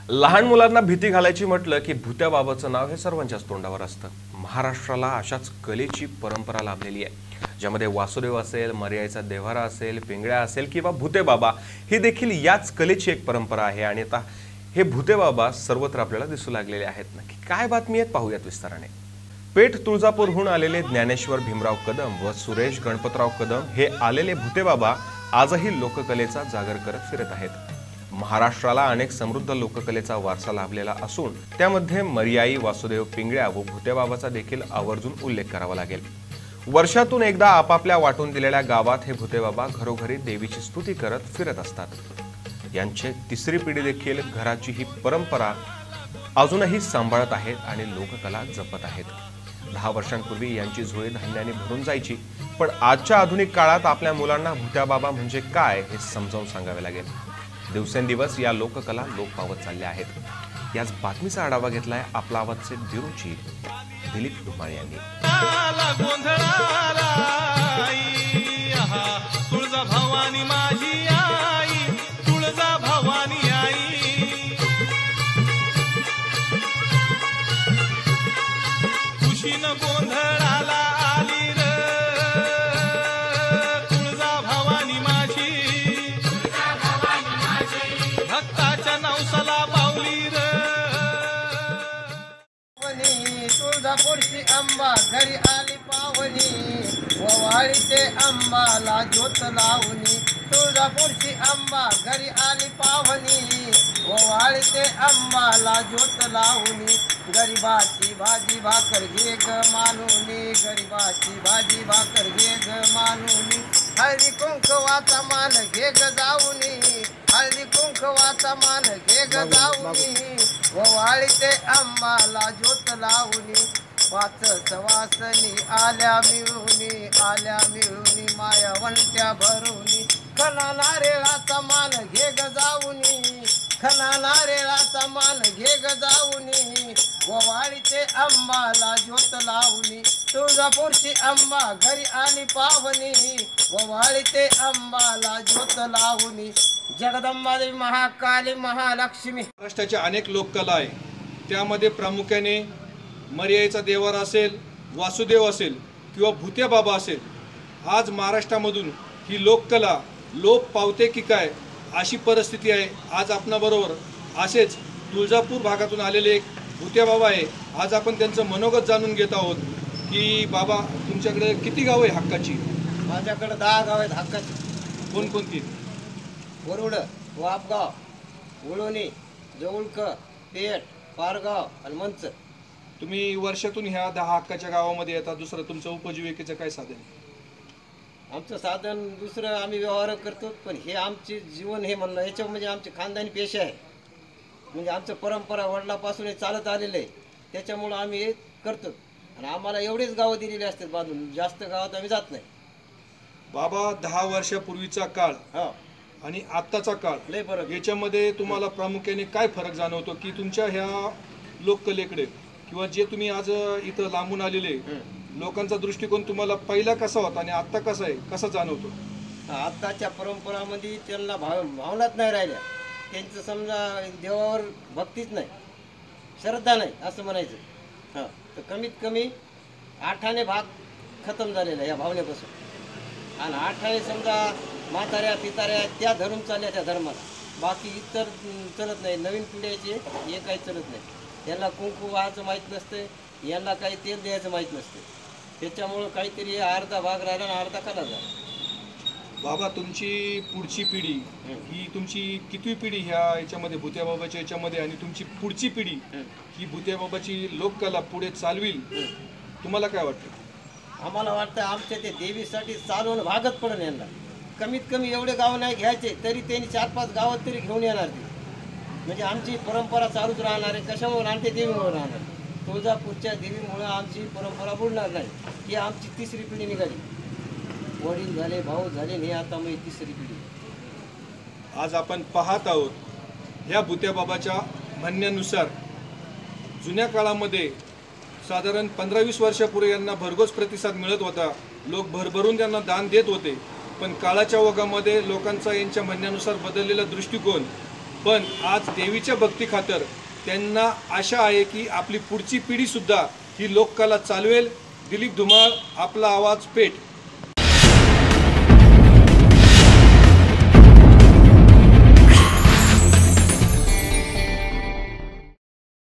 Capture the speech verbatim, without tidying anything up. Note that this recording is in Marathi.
लहान मुलांना भीती घालायची म्हटलं की भुत्या बाबाचं नाव हे सर्वांच्याच तोंडावर असतं। महाराष्ट्राला अशाच कलेची परंपरा लाभलेली आहे, ज्यामध्ये वासुदेव असेल, मर्यायचा देव्हारा असेल, पिंगळ्या असेल किंवा भुते बाबा ही देखील याच कलेची एक परंपरा आहे। आणि आता हे भुते बाबा सर्वत्र आपल्याला दिसू लागलेले आहेत। नक्की काय बातमी आहेत पाहूयात विस्ताराने। पेठ तुळजापूरहून आलेले ज्ञानेश्वर भीमराव कदम व सुरेश गणपतराव कदम हे आलेले भुते बाबा आजही लोककलेचा जागर करत फिरत आहेत। महाराष्ट्राला अनेक समृद्ध लोककलेचा वारसा लाभलेला असून त्यामध्ये मर्याई, वासुदेव, पिंगळ्या व भुतेबाबाचा देखील आवर्जून उल्लेख करावा लागेल। वर्षातून एकदा आपापल्या वाटून दिलेल्या गावात हे भुतेबाबा घरोघरी देवीची स्तुती करत फिरत असतात। यांची तिसरी पिढी देखील घराची ही परंपरा अजूनही सांभाळत आहेत आणि लोककला जपत आहेत। दहा वर्षांपूर्वी यांची झोळी धान्याने भरून जायची, पण आजच्या आधुनिक काळात आपल्या मुलांना भुत्याबाबा म्हणजे काय हे समजावून सांगावे लागेल। दिवसेंदिवस या लोककला लोप पावत चालल्या आहेत। याच बातमीचा आढावा घेतलाय आपला आवाजचे दिरुची दिलीप धुमाळे यांनी। तुळजा भवानी माझी आई, तुळजा भवानी आई, खुशीनं गोंधळाला आली र तुळजा भवानी माझी, भक्ताच्या नवसाला पावली र। तुळजापूरची अंबा घरी आली पावनी, ववाळीते अंबाला ज्योत लावणी। तुळजापूरची अंबा घरी आली पावनी, ववाळीते अंबाला ज्योत लावणी। गरीबाची भाजी भाकर घे ग मानुनी, गरीबाची भाजी भाकर घे ग मानुनी। हळदी कुंकवाचा मान घे ग जाऊनी, हळदी कुंकवाचा मान घे ग जाऊनी। ववाळीते अंबाला ज्योत लावणी। पाच सवासनी आल्या मिळूनी, आल्या मिळूनी माया वंट्या भरूनी। खना नारेळाचा मान घे ग जाऊनी, खना नारेळाचा मान घे ग जाऊनी। ववाळीते अंबाला ज्योत लावणी। तुळजापूरची अंबा घरी आली पावनी, ववाळीते अंबाला ज्योत लावणी। जगदंबा देवी, महाकाली, महालक्ष्मी। महाराष्ट्राच्या अनेक लोककला आहे, त्यामध्ये प्रामुख्याने मर्यायचा देव्हारा असेल, वासुदेव असेल किंवा भुत्या बाबा असेल। आज महाराष्ट्रामधून ही लोककला लोप पावते की काय अशी परिस्थिती आहे। आज आपणाबरोबर असेच तुळजापूर भागातून आलेले एक भुत्या बाबा आहे। आज आपण त्यांचं मनोगत जाणून घेत आहोत की बाबा तुमच्याकडे किती गाव आहे हक्काची? माझ्याकडे दहा गाव आहेत हक्काची। कोणकोणती? वरुड, वापगाव, उळवणी, जवळक, पेठ, पारगाव आणि मंच। तुम्ही वर्षातून ह्या दहा हक्काच्या गावामध्ये येतात, दुसरं तुमचं उपजीविकेचं काय साधन? आमचं साधन दुसरं आम्ही व्यवहार करतो, पण हे आमचे जीवन हे म्हणलं याच्या म्हणजे आमचे खानदानी पेशा आहे, म्हणजे आमचं परंपरा वडिलापासून हे चालत आलेलं आहे, त्याच्यामुळं आम्ही हे करतो। आणि आम्हाला एवढेच गावं दिलेली असतात बांधून, जास्त गावात आम्ही जात नाही। बाबा दहा वर्षापूर्वीचा काळ हा आणि आत्ताचा काळ लय फरक, याच्यामध्ये तुम्हाला प्रामुख्याने काय फरक जाणवतो की तुमच्या ह्या लोककलेकडे किंवा जे तुम्ही आज इथं लांबून आलेले लोकांचा दृष्टिकोन तुम्हाला पहिला कसा होता आणि आत्ता कसा आहे, कसा जाणवतो? आत्ताच्या परंपरामध्ये त्यांना भाव भावनाच नाही राहिल्या, त्यांचं समजा देवावर भक्तीच नाही, श्रद्धा नाही असं म्हणायचं। हां, तर कमीत कमी आठाने भाग खतम झालेला या भावनेपासून। आणि आठाने समजा म्हाताऱ्या पिताऱ्या त्या धरून चालल्या त्या धर्माला, बाकी इतर चलत नाही। नवीन पिढ्याचे हे काही चलत नाही, यांना कुंकू व्हायचं माहीत नसते, यांना काही तेल द्यायचं माहीत नसते, त्याच्यामुळं काहीतरी अर्धा भाग राहिला आणि अर्धा खाला झाला। बाबा तुमची पुढची पिढी ही तुमची कितवी पिढी ह्या याच्यामध्ये भुत्याबाबाच्या याच्यामध्ये, आणि तुमची पुढची पिढी ही भुत्याबाबाची लोककला पुढे चालविल तुम्हाला काय वाटतं? आम्हाला वाटतं आमच्या ते देवीसाठी चालवणं भागच पडेल यांना। कमीत कमी एवढे गाव नाही घ्यायचे तरी त्यांनी चार पाच गावात तरी घेऊन येणार ते, म्हणजे आमची परंपरा चालूच राहणार आहे। कशामुळे? आणि ते देवीमुळे राहणार, तुळजापूरच्या देवीमुळे आमची परंपरा बुडणार नाही। ही आमची तिसरी पिढी निघाली, वडील झाले, भाऊ झाले, हे आता मग तिसरी पिढी। आज आपण पाहत आहोत ह्या भुत्याबाबाच्या म्हणण्यानुसार जुन्या काळामध्ये साधारण पंधरा वीस वर्षापूर्वी यांना भरघोस प्रतिसाद मिळत होता, लोक भरभरून त्यांना दान देत होते। पण काळाच्या ओघामध्ये लोकांचा यांच्या म्हणण्यानुसार बदललेला दृष्टिकोन पण आज देवीच्या भक्तीखातर त्यांना आशा आहे की आपली पुढची पिढीसुद्धा ही लोककला चालवेल. दिलीप धुमाळ, आपला आवाज पेठ.